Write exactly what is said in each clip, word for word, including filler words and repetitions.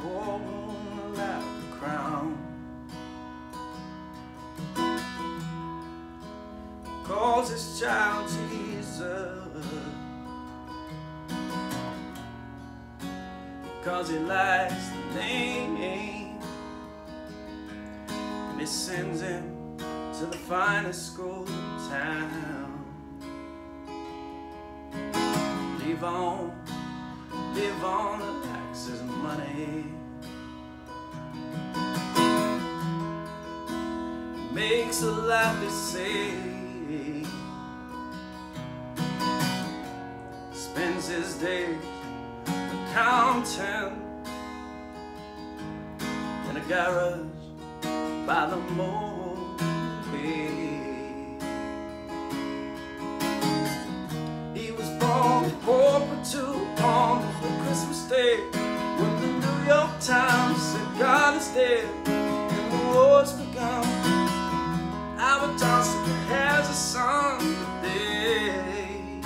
worn like a crown. Calls his child Jesus, 'cause he likes the name, and he sends him to the finest school in town. Live on, live on the taxes and money, makes a lively say, spends his days accounting in a garage by the motorway. He was born poor but too on Christmas Day, when the New York Times said God is dead and the war's begun. Albert Johnson has a son today,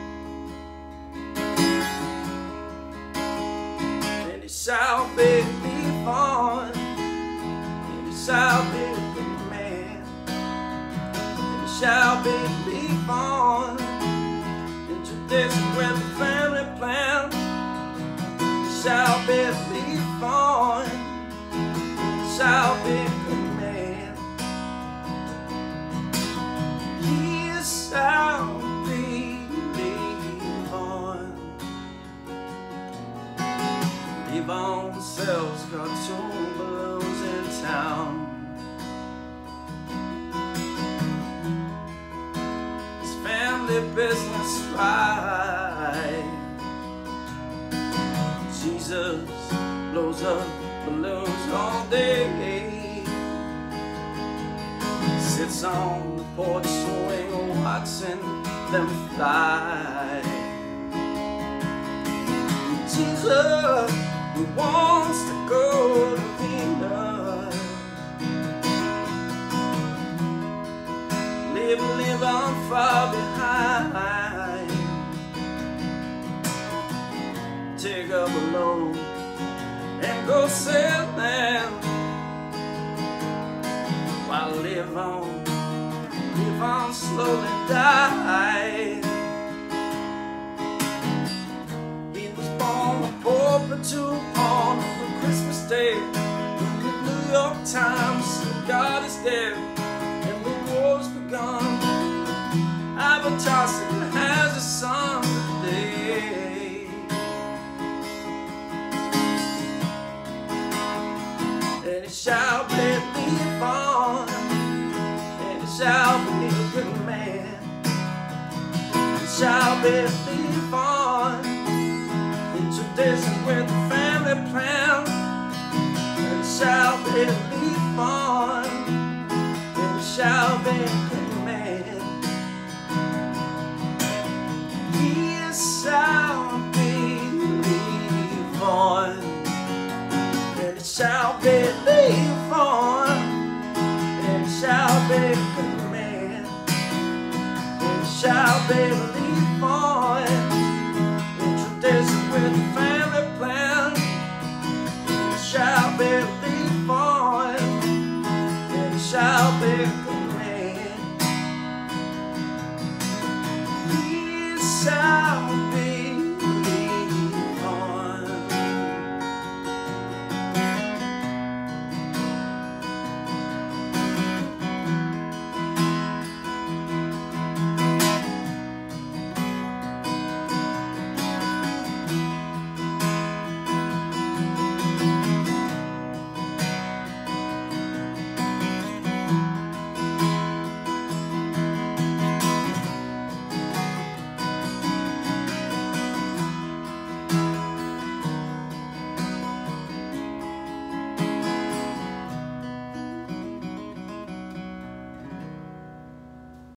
and he shall be born, and he shall be a good man, and he shall be born in tradition with a family plan. He shall be born, he shall be a good man. He shall be born. Yvonne sells cartoon balloons in town. His family business right. Jesus blows up balloons all day, sits on the porch swing watching them fly. Jesus, he wants to go to Venus, live, live on far behind, take up a loan and go sailing, while live on, live on slowly die. He was born a poor but too on for Christmas Day, when the New York Times said God is dead and the war's begun. Albert Johnson has a son today, and he shall be born, and he shall be a good man. He shall be born in tradition with a family plan. And he shall be born, and he shall be a good man. He shall be born, and it shall be born, and it shall be a good man, and it shall be born.